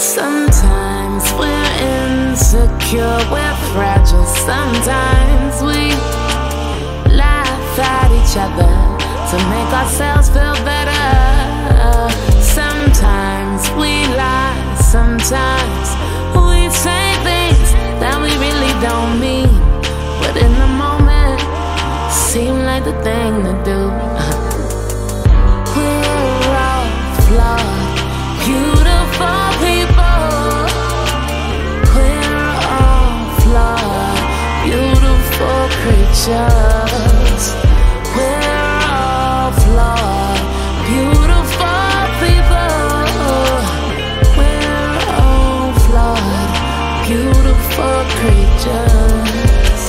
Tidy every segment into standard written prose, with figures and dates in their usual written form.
Sometimes we're insecure, we're fragile. Sometimes we laugh at each other to make ourselves feel better. Sometimes we lie, sometimes we say things that we really don't mean, but in the moment seem like the thing to do. We're all flawed, beautiful people. We're all flawed, beautiful creatures. We're all flawed, beautiful people. We're all flawed, beautiful creatures.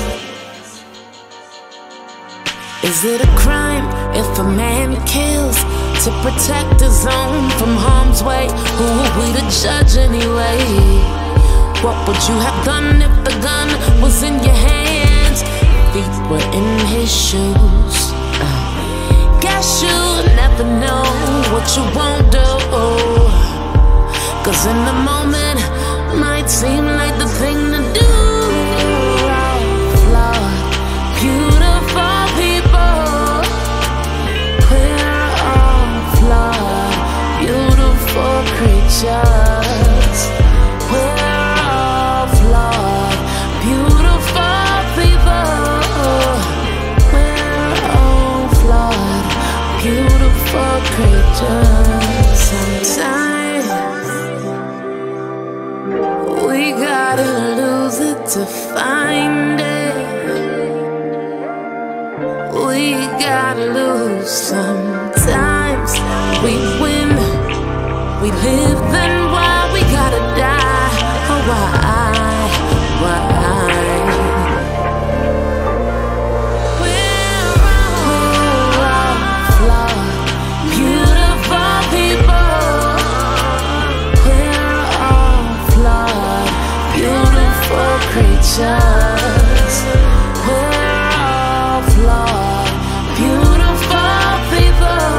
Is it a crime if a man kills to protect his own from harm's way? Who would we to judge anyway? What would you have done if the gun was in your hands? Feet were in his shoes. Guess you'll never know what you won't do, 'cause in the moment might seem like the thing to do. We're all flawed, beautiful people. We're all flawed, beautiful creatures. We're all flawed, beautiful people. We're all flawed, beautiful creatures. Sometimes we gotta lose it to find it. We gotta lose. Sometimes we win, we live, then why we gotta die? Oh, why? We're all flawed, beautiful people. We're all flawed, beautiful creatures. We're all flawed, beautiful people.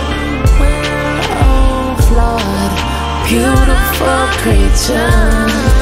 We're all flawed, beautiful creatures.